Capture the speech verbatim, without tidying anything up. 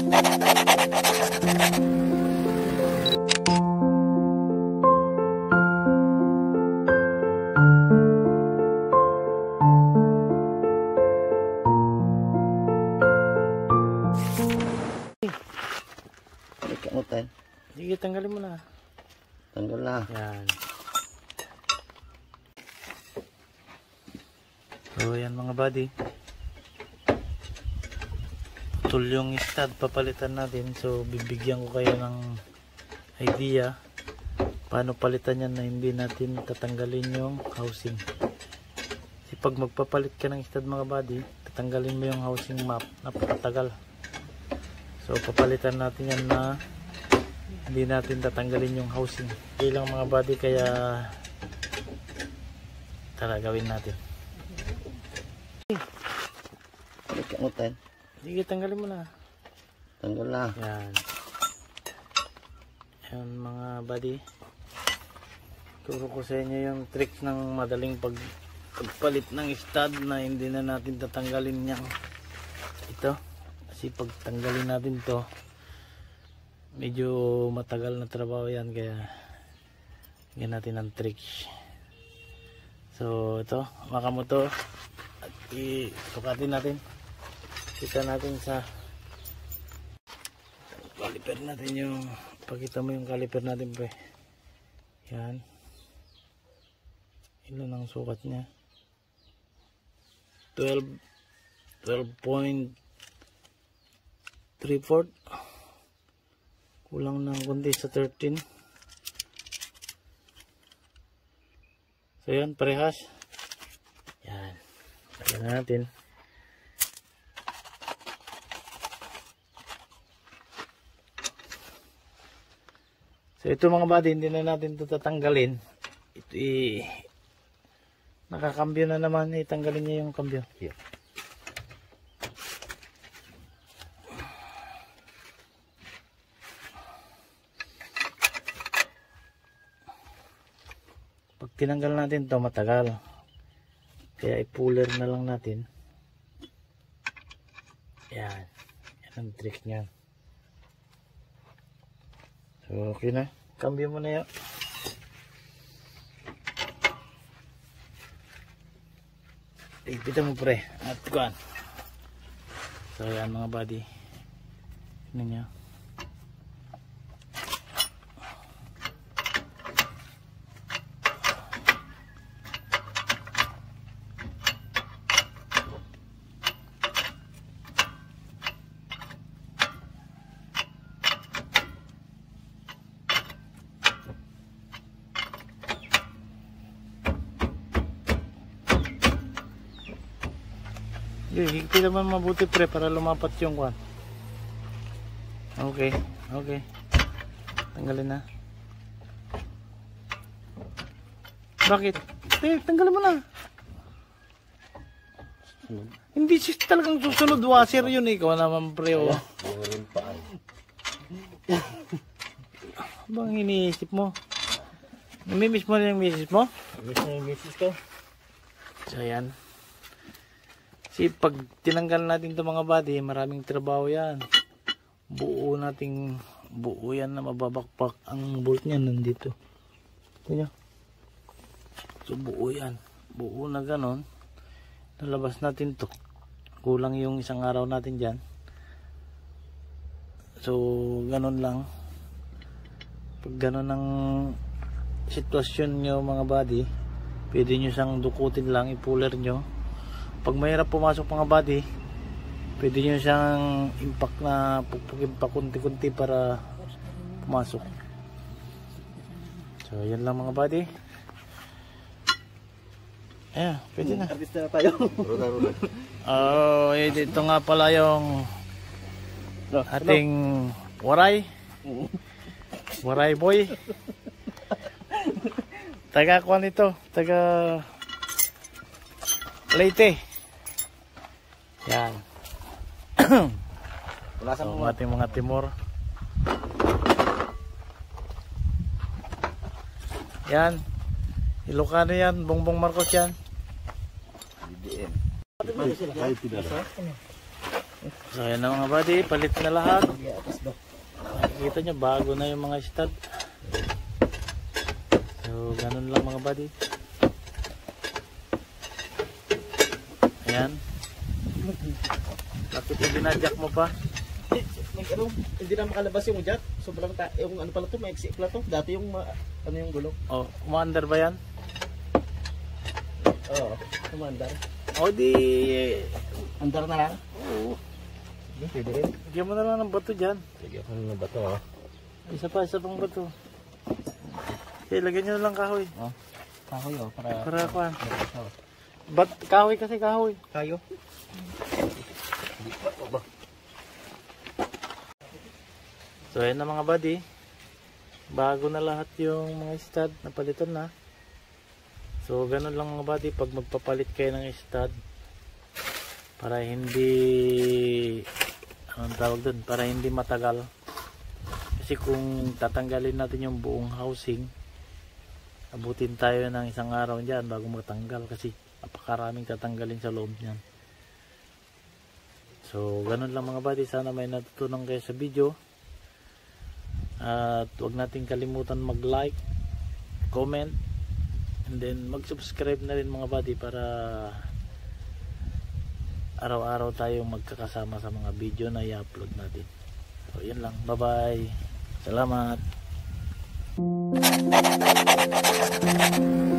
Kamutan. Sige, tanggalin mo na. Tanggal na. Yan. So, yan mga buddy. Putol yung stud, papalitan natin. So, bibigyan ko kayo ng idea paano palitan yan na hindi natin tatanggalin yung housing. Kasi pag magpapalit ka ng stud mga buddy, tatanggalin mo yung housing map. Napakatagal. So, papalitan natin yan na hindi natin tatanggalin yung housing. Hindi lang mga buddy, kaya tara gawin natin. Kamutan. Sige, tanggalin mo na. Tanggal na. Yan. Yan mga buddy. Turo ko sa inyo yung tricks ng madaling pag pagpalit ng stud na hindi na natin tatanggalin yan. Ito. Kasi pag tanggalin natin to, medyo matagal na trabaho yan, kaya yan natin ang tricks. So ito, makamoto at isukatin natin. Kita natin sa caliper natin yung, pakita mo yung caliper natin pre. Yan. Ilan ang sukat niya? twelve point three fourths. Kulang ng kundi sa thirteen. So yan, parehas. Yan. Lagyan na natin. So ito mga buddy, hindi na natin ito tatanggalin. Ito i nakakambyo na naman, itanggalin niya yung kambyo. Yeah. Pag tinanggal natin to matagal, kaya i-puller na lang natin. Yan, yan ang trick niyan. So okay na, cambio mo na yun. Ipita mo pre at kuan. So yan mga buddy, ano niya. Higpit naman mabuti pre para lumapat yung kwan. Okay, okay. Tanggalin na. Bakit? Eh, tanggalin mo na. Hmm. Hindi siya talagang susunod washer yun eh. Ikaw naman pre. Oh. Bang iniisip mo? Namimiss mo na yung misis mo? Namimiss na yung misis ko. So yan. Kasi pag tinanggal natin ito mga buddy, maraming trabaho yan. Buo nating, buo yan na mababakpak. Ang bolt niya nandito. Ito nyo. So buo yan. Buo na ganon. Nalabas natin to. Kulang yung isang araw natin dyan. So ganon lang. Pag ganon ang sitwasyon nyo mga buddy, pwede nyo siyang dukutin lang, i-puller nyo. Pag mahirap pumasok mga buddy, pwede nyo siyang impact na pupugin pa kunti-kunti para pumasok. So yan lang mga buddy. Ayan, pwede na. Artista na tayo. Oh, eh, dito nga pala yung ating waray. Waray boy. Taga kuan ito, taga Leyte. Yan. So, ang ating mga timor. Yan. Ilocano yan, Bongbong Marcos yan. B D M. So ayan na mga buddy, palit na lahat. Atas ba? Nakikita nyo, bago na yung mga stud. So ganun lang mga buddy. Ayan. Bakit ibinadyak mo pa? Nag ano, hindi na makalabas yung jack. Sobrang ta yung ano pala to, maiksi pala to. Dati yung ma ano yung gulong. Oh, umaandar ba yan? Oo, kumandar. O di... Andar na lang. Oo. Hindi, pwede rin. Bigyan mo na lang ng bato dyan. Sige, ano na ba to ah? Isa pa, isa pang bato. Okay, lagyan nyo na lang kahoy. Oh, kahoy oh, para... Para kuhan. Bat, kahoy kasi kahoy. Kayo? Hindi pa to ba? So ayan na mga buddy. Bago na lahat yung mga stud. Napalitan na. So ganun lang mga buddy. Pag magpapalit kayo ng stud, para hindi... Anong tawag dun? Para hindi matagal. Kasi kung tatanggalin natin yung buong housing, abutin tayo ng isang araw dyan bago matanggal. Kasi napakaraming tatanggalin sa loob niyan. So ganun lang mga buddy. Sana may natutunan kayo sa video. At huwag natin kalimutan mag like, comment, and then mag subscribe na rin mga buddy para araw-araw tayong magkakasama sa mga video na i-upload natin. So yun lang, bye bye, salamat.